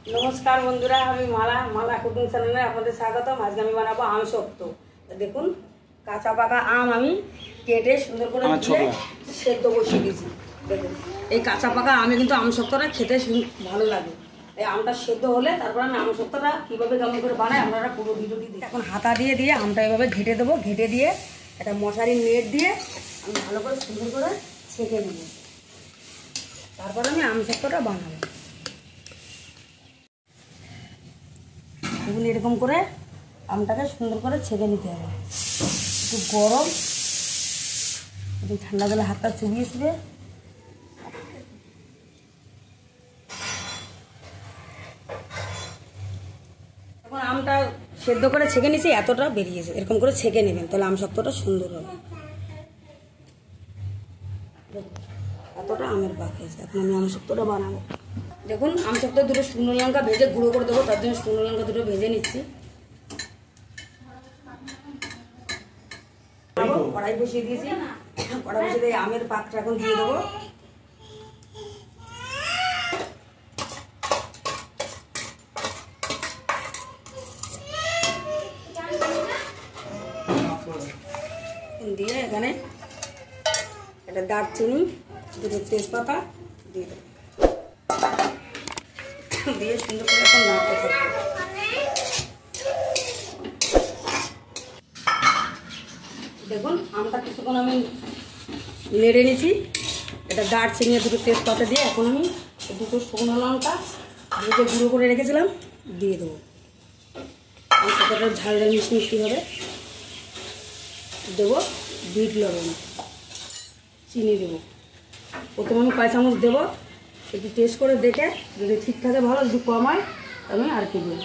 नमस्कार बंधुरा माला माला कुकिंग चैनले आपनादेर स्वागतम। आज आमी बानाबो आम शक्तो। देखुन काँचा पाका आम आमी केटे सुंदर करे धुए सेদ্ধ बसिए दिएछि। देखुन এই কাঁচা পাকা আমি কিন্তু আম শক্তটা খেতে ভালো লাগে। এই আমটা সেদ্ধ হলে তারপর আমি আম শক্তটা কিভাবে কেমন করে বানাই আপনারা পুরো ভিডিওটি দেখুন। এখন হাতা দিয়ে দিয়ে আমটা এভাবে ঘেটে দেবো, ঘেটে দিয়ে একটা মশারি নেট দিয়ে আমি ভালো করে সুন্দর করে ছেঁকে নেব, তারপর আমি আম শক্তটা বানাবো। এগুলো এরকম করে আমটাকে সুন্দর করে ছেঁকে নিতে হবে। একটু গরম, একটু ঠান্ডা জলে হাতটা চুবিয়ে চুবিয়ে এখন আমটা সেদ্ধ করে ছেঁকে নিয়েছি, এতটা বেরিয়েছে। এরকম করে ছেঁকে নেবেন, তাহলে আম শক্তটা সুন্দর হবে। এতটা আমের বাকি আছে, এখন আমি আম শক্তটা বানাবো। দেখুন আম শক্ত দুটো শুকনো লঙ্কা ভেজে গুঁড়ো করে দেবো, তার জন্য শুকনো লঙ্কা দুটো ভেজে নিচ্ছি। কড়াই বসিয়ে দিয়েছি, কড়াই বসিয়ে দিয়ে আমের পাকটা এখন দিয়ে দেবো। দিয়ে এখানে একটা দারচিনি, দুটো তেজপাতা দিয়ে দেবো, দিয়ে সুন্দর করে এখন নাড়তে থাকবো। দেখুন আমটা কিছুক্ষণ আমি নেড়ে নিয়েছি। এটা দারচিনি দুটো তেজপাতা দিয়ে এখন আমি দুটো শুকনো লঙ্কা ভেজে গুঁড়ো করে রেখেছিলাম দিয়ে দেবো। সেটাটা ঝালটা মিষ্টি মিষ্টি হবে। দেবো বিট লবণ, চিনি দেবো। প্রথমে আমি কয় চামচ দেবো, একটু টেস্ট করে দেখে যদি ঠিক থাকে ভালো, যদি কম হয় আমি আর কি দেবো।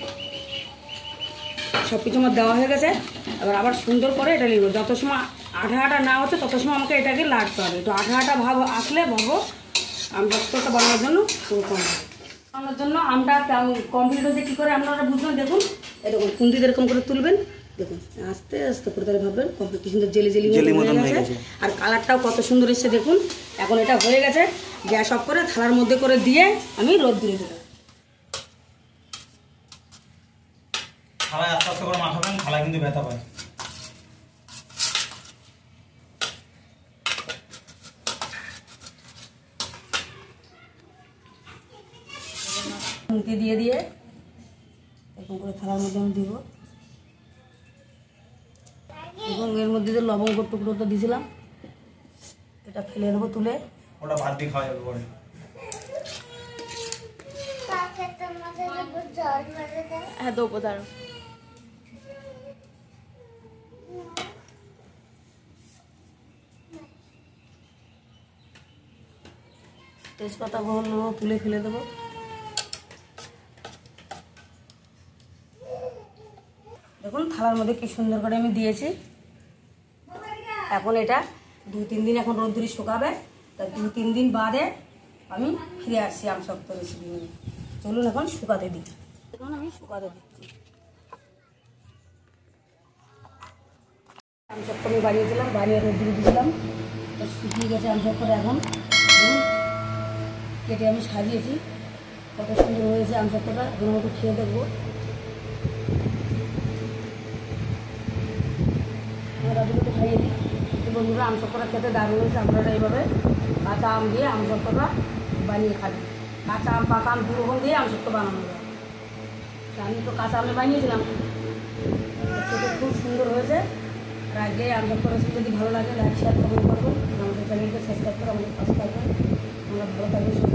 সব কিছু আমার দেওয়া হয়ে গেছে। এবার আবার সুন্দর করে এটা নিব। যত সময় আঠা আঠা না হচ্ছে তত সময় আমাকে এটাকে লাড়তে হবে। একটু আঠা আঠা ভাব আসলে ভাবো আম শক্তটা বানানোর জন্য কম বানানোর জন্য আমটা কমপ্লিট হচ্ছে। কী করে আপনারা বুঝবেন, দেখুন এরকম খুন্তি এরকম করে তুলবেন। দেখুন আস্তে আস্তে করে তাহলে ভাববেন কমপ্লিট কি সুন্দর জেলি জেলি হয়ে গেছে। আর কালারটাও কত সুন্দর এসছে দেখুন। এখন এটা হয়ে গেছে, গ্যাস অফ করে থালার মধ্যে করে দিয়ে আমি রোদ দিয়ে দেবো। থালায় আস্তে আস্তে করে মাখাবেন, থালা কিন্তু ব্যথা পায়। খুন্তি দিয়ে দিয়ে এরকম করে থালার মধ্যে আমি দিব এবং এর মধ্যে যে লবঙ্গ টুকরোটা দিয়েছিলাম এটা ফেলে দেবো তুলে। ওটা ভাত দিয়ে খাওয়া যাবে পরে। হ্যাঁ দেবো দাঁড়ো। তেজপাতাগুলো তুলে ফেলে দেবো। দেখুন থালার মধ্যে কি সুন্দর করে আমি দিয়েছি। এখন এটা 2-3 দিন এখন রোদ্দুরে শুকাবে। তা 2-3 দিন বাদে আমি ফিরে আসছি আম শক্ত রেসিপি নিয়ে। চলুন এখন শুকাতে দিই। এখন আমি শুকাতে দিচ্ছি। আম শক্ত আমি বানিয়েছিলাম, বানিয়ে রোদ্দুরে দিয়েছিলাম, শুকিয়ে গেছে আম শক্তটা। এখন কেটে আমি সাজিয়েছি, কত সুন্দর হয়েছে আম শক্তটা। এখন একটু খেয়ে দেখবো। রাজুকে খাইয়ে দিই। বন্ধুরা আম শক্তটা খেতে দারুণ হয়েছে। আপনারা এইভাবে কাঁচা আম দিয়ে আম শক্তটা বানিয়ে খাবেন। কাঁচা আম পাকা আম দুরকম দিয়ে আম শক্ত বানানো যায়। আমি তো কাঁচা আমে বানিয়েছিলাম, খেতে খুব সুন্দর হয়েছে। আর আগে আম শক্ত রেসিপি যদি ভালো লাগে লাইক শেয়ার কমেন্ট করবেন। আমাদের চ্যানেলকে সাবস্ক্রাইব করে আমাদের পাশে থাকবেন। আমরা ভালো থাকবেন।